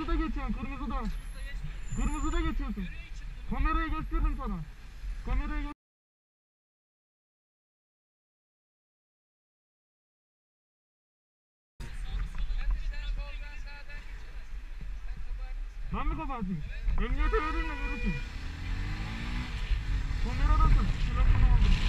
Kırmızıda geçiyorsun, kırmızıda. Kırmızıda geçiyorsun. Kamerayı gösterdim sana. Kamerayı ben mi kapatayım? Emniyete verin de görürsün. Kameradasın. Silahını aldım.